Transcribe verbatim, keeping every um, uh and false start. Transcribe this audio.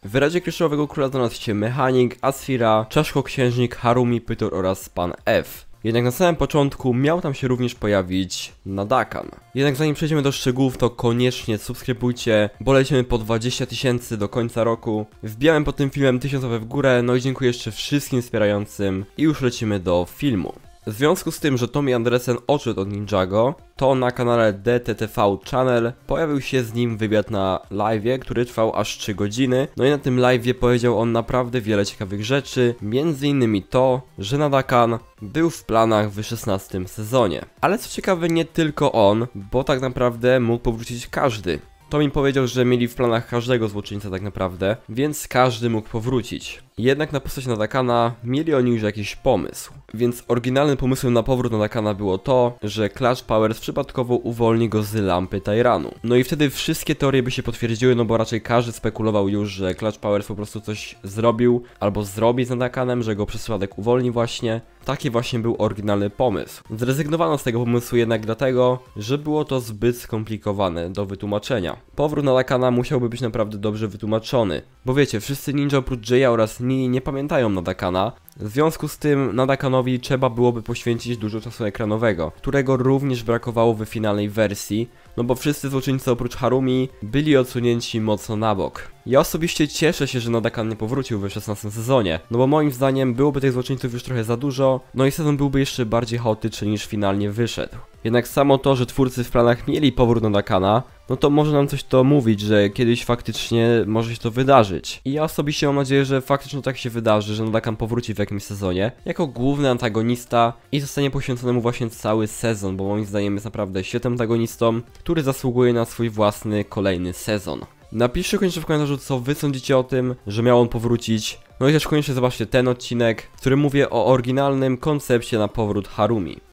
W Radzie Kryształowego Króla znalazł się Mechanik, Asfira, Czaszkoksiężnik, Harumi, Pytor oraz Pan F. Jednak na samym początku miał tam się również pojawić Nadakan. Jednak zanim przejdziemy do szczegółów, to koniecznie subskrybujcie, bo lecimy po dwadzieścia tysięcy do końca roku. Wbijałem pod tym filmem tysiąc łapek w górę, no i dziękuję jeszcze wszystkim wspierającym i już lecimy do filmu. W związku z tym, że Tommy Andresen odszedł od Ninjago, to na kanale D T T V Channel pojawił się z nim wywiad na live'ie, który trwał aż trzy godziny. No i na tym live'ie powiedział on naprawdę wiele ciekawych rzeczy, między innymi to, że Nadakan był w planach w szesnastym sezonie. Ale co ciekawe, nie tylko on, bo tak naprawdę mógł powrócić każdy. Tommy powiedział, że mieli w planach każdego złoczyńca tak naprawdę, więc każdy mógł powrócić. Jednak na postać Nadakana mieli oni już jakiś pomysł. Więc oryginalnym pomysłem na powrót Nadakana było to, że Clutch Powers przypadkowo uwolni go z lampy Tairanu. No i wtedy wszystkie teorie by się potwierdziły, no bo raczej każdy spekulował już, że Clutch Powers po prostu coś zrobił, albo zrobi z Nadakanem, że go przez przypadek uwolni właśnie. Taki właśnie był oryginalny pomysł. Zrezygnowano z tego pomysłu jednak dlatego, że było to zbyt skomplikowane do wytłumaczenia. Powrót Nadakana musiałby być naprawdę dobrze wytłumaczony. Bo wiecie, wszyscy ninja oprócz Jaya oraz Nii nie pamiętają Nadakana. W związku z tym Nadakanowi trzeba byłoby poświęcić dużo czasu ekranowego, którego również brakowało w finalnej wersji, no bo wszyscy złoczyńcy oprócz Harumi byli odsunięci mocno na bok. Ja osobiście cieszę się, że Nadakan nie powrócił w szesnastym sezonie, no bo moim zdaniem byłoby tych złoczyńców już trochę za dużo, no i sezon byłby jeszcze bardziej chaotyczny niż finalnie wyszedł. Jednak samo to, że twórcy w planach mieli powrót Nadakana, no to może nam coś to mówić, że kiedyś faktycznie może się to wydarzyć. I ja osobiście mam nadzieję, że faktycznie tak się wydarzy, że Nadakan powróci w jakimś sezonie jako główny antagonista i zostanie poświęcony mu właśnie cały sezon, bo moim zdaniem jest naprawdę świetnym antagonistą, który zasługuje na swój własny kolejny sezon. Napiszcie koniecznie w komentarzu, co wy sądzicie o tym, że miał on powrócić. No i też koniecznie zobaczcie ten odcinek, w którym mówię o oryginalnym koncepcie na powrót Harumi.